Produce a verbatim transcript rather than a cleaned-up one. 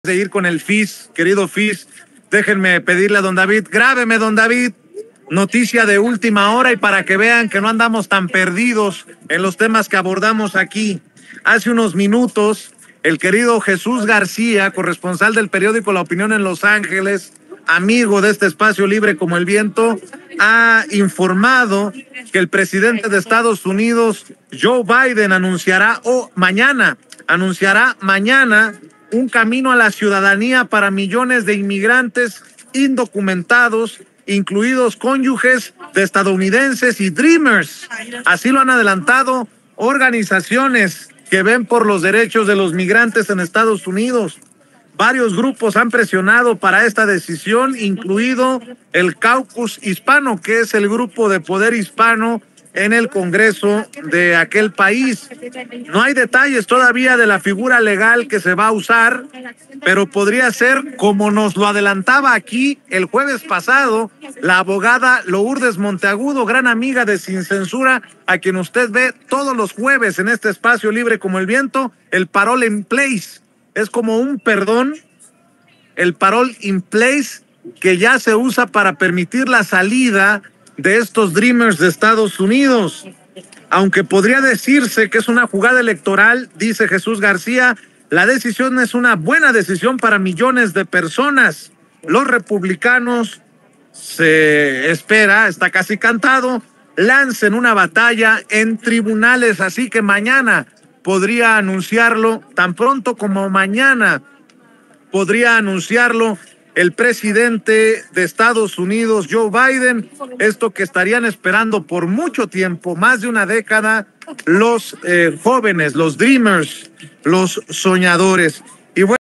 De ir con el Fis, querido Fis, déjenme pedirle a don David, grábeme don David, noticia de última hora y para que vean que no andamos tan perdidos en los temas que abordamos aquí. Hace unos minutos, el querido Jesús García, corresponsal del periódico La Opinión en Los Ángeles, amigo de este espacio libre como el viento, ha informado que el presidente de Estados Unidos, Joe Biden, anunciará o mañana, anunciará mañana un camino a la ciudadanía para millones de inmigrantes indocumentados, incluidos cónyuges de estadounidenses y Dreamers. Así lo han adelantado organizaciones que ven por los derechos de los migrantes en Estados Unidos. Varios grupos han presionado para esta decisión, incluido el Caucus Hispano, que es el grupo de poder hispano en el Congreso de aquel país. No hay detalles todavía de la figura legal que se va a usar, pero podría ser como nos lo adelantaba aquí el jueves pasado la abogada Lourdes Monteagudo, gran amiga de Sin Censura, a quien usted ve todos los jueves en este espacio libre como el viento. El parole in place es como un perdón, el parole in place que ya se usa para permitir la salida de estos Dreamers de Estados Unidos. Aunque podría decirse que es una jugada electoral, dice Jesús García, la decisión es una buena decisión para millones de personas. Los republicanos, se espera, está casi cantado, lancen una batalla en tribunales, así que mañana podría anunciarlo, tan pronto como mañana podría anunciarlo el presidente de Estados Unidos, Joe Biden, esto que estarían esperando por mucho tiempo, más de una década, los eh, jóvenes, los Dreamers, los soñadores. Y bueno,